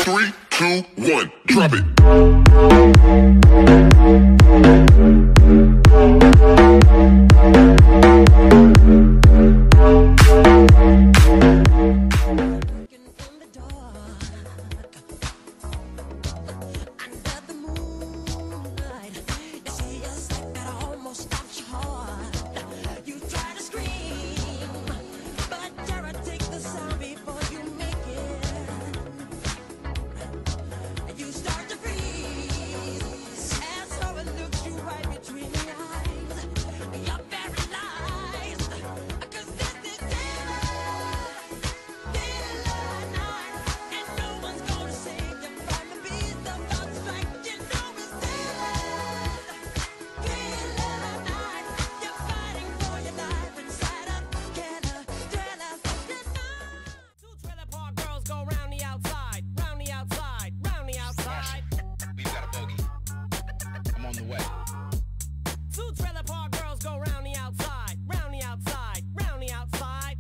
3, 2, 1, drop it. On the way. Two trailer park girls go round the outside, round the outside, round the outside.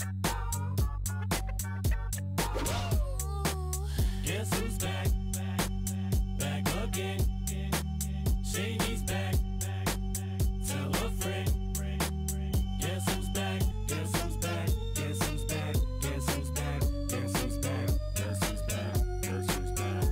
Guess who's back? Back again. Shady's back. Tell a friend. Guess who's back? Guess who's back? Guess who's back? Guess who's back? Guess who's back? Guess who's back? Guess who's back?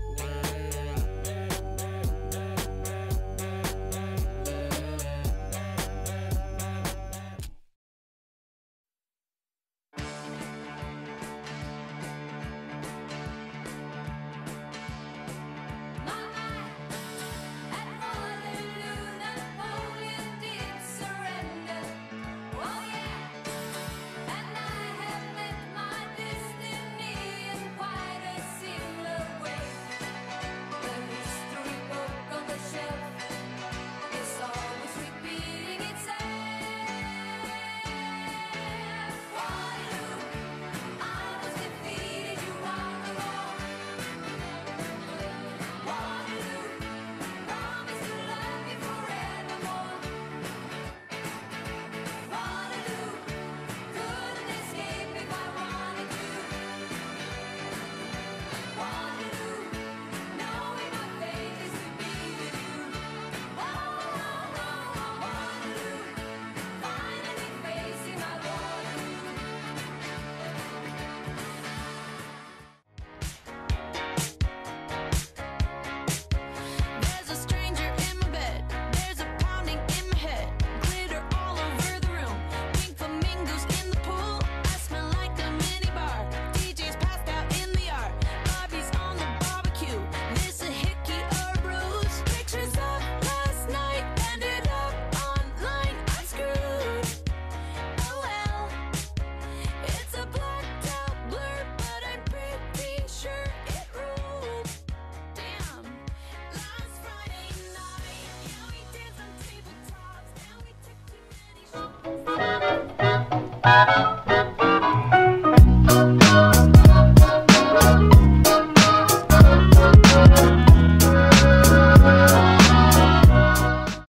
Bye.